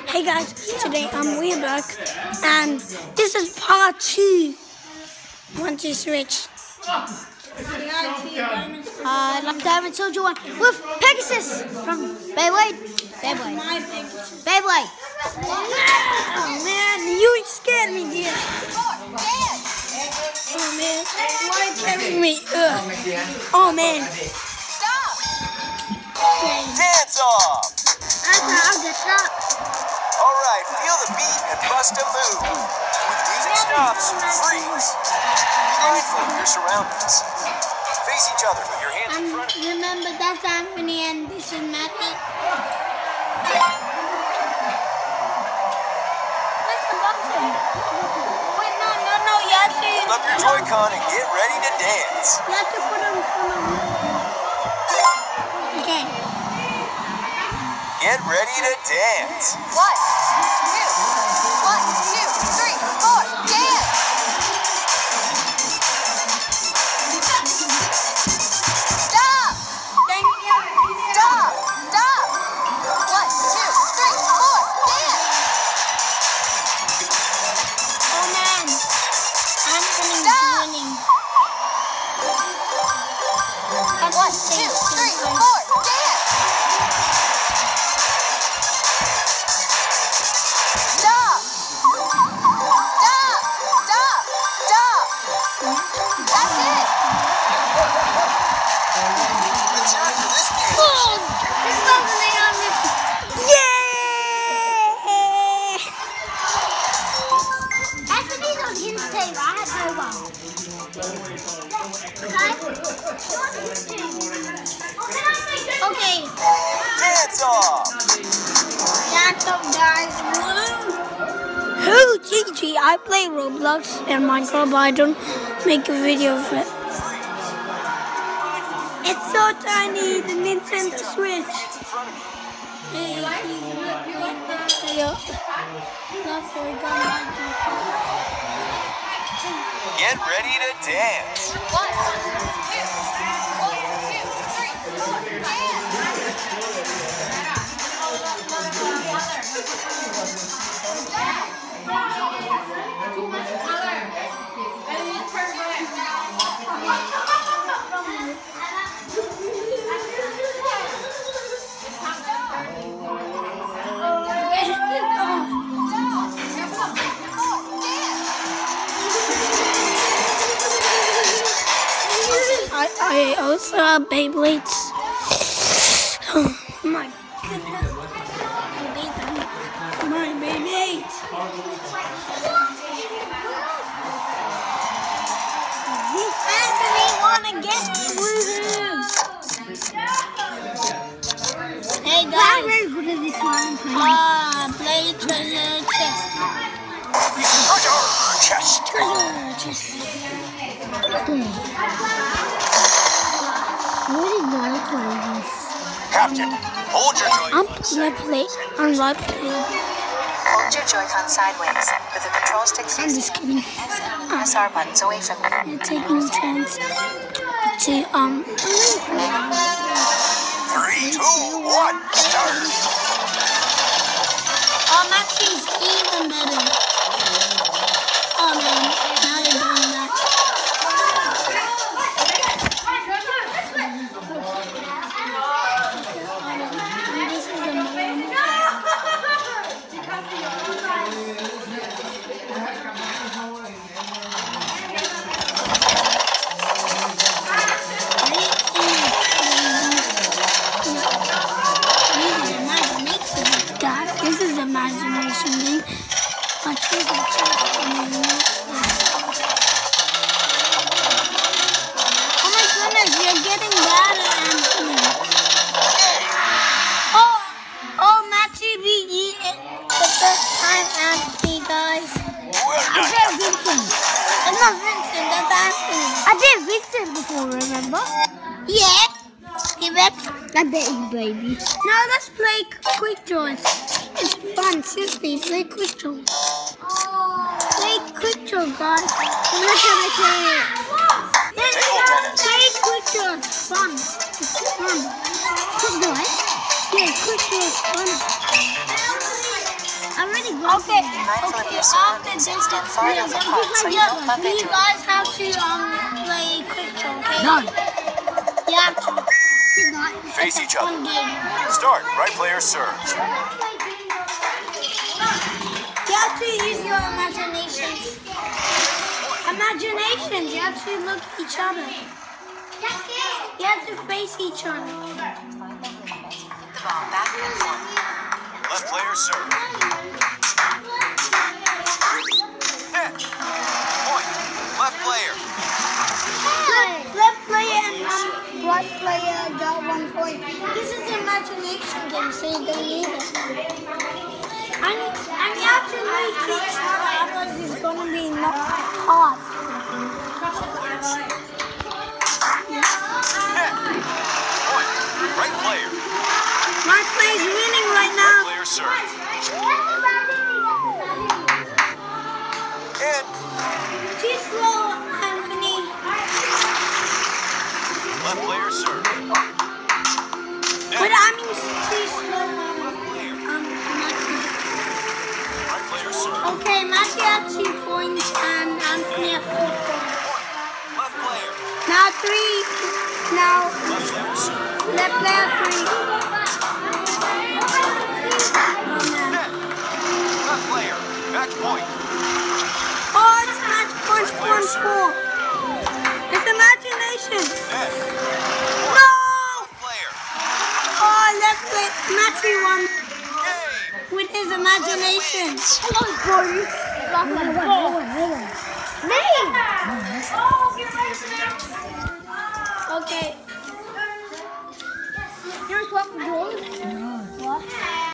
Hey guys, today we're back, and this is part 2. Want to switch? Like Diamond Soldier 1 with Pegasus from Beyblade. Beyblade. Oh man, you scared me, dear. Oh man, why carry me? Oh man. Dance off! I'll get that. Alright, feel the beat and bust a move. When the music stops, freeze. Be mindful of your surroundings. Face each other with your hands in front of you. Remember that's Anthony and this is Matthew. Where's the button? Wait, no, you have to. Hold up your Joy-Con and get ready to dance. You have to put on front of Okay. Get ready to dance. 1, 2, 1, 2, 3, 4, dance! Stop! Thank you. Stop! Stop! 1, 2, 3, 4, dance! Oh man, Anthony's Stop. winning. 1, 2, 3, 4, dance! Stop! Stop! Stop! Stop! That's it! It's time for this game. Yeah! Anthony's on his team. I had no one. Okay? Dance off! That's up, guys. Who, Gigi? I play Roblox and Minecraft, but I don't make a video of it. It's so tiny, the Nintendo Switch. Hey, Get ready to dance. 1, 2, 1, 2, 3, 4, dance! I also have Beyblades. Oh my goodness. My Beyblades. Anthony wanna get woohoo. Hey I'm guys. very good at this one. Play treasure chest. Chest. Treasure chest. I really want to play this. Captain, hold your I'm Joy-Con. gonna play on right play. Hold your Joy-Con sideways with the control stick I'm facing just kidding. SR buttons away from you. You're taking a chance to 3, 2, 1, start. Oh, Maxi's even better. Oh man, now you're doing that. This is the moment. This is imagination game. But this is just oh my goodness, you're getting better, Anthony. Oh, Matthew beat you the first time, Anthony, guys. Well I done. did Vincent. It's not Vincent, that's Anthony. I did Vincent before, remember? Yeah. You bet. I bet you, baby. Now let's play Quick Draws. It's fun, seriously. Play Quick Draw. Play Quick Draw, guys. I'm not gonna play it. Play Quick Draw. It's fun. It's fun. Quick Draw, eh? Yeah, Quick Draw is fun. already Okay, Mindful of your after surroundings this, and stand far enough apart so you don't bump you into guys have to play quick draw, okay? None. You have to. She's not. Face each other. One game. Start. Right player serves. You have to use your imaginations. Imaginations. You have to look at each other. You have to face each other. the ball back and forth. Left player serve. Net. Point. Left player. Left player and right player got 1 point. This is an imagination game, so you don't need it. And you have to look at each other, otherwise it's going to be not hard. Net. Point. Right player. My player's winning right now. Player serve. And Too slow, Anthony. left player serve. But Net. I mean too slow. Matthew. Right player serve. Okay, Matthew had 2 points and Anthony had 4 points. Left player. Now 3. Now Left player serve. left player 3. Net. Left player. Back point. Oh, it's match point 4. It's imagination. Net. No! Player. Oh, left player. Matthew won Game. with his imagination. Okay. Here's what we're doing.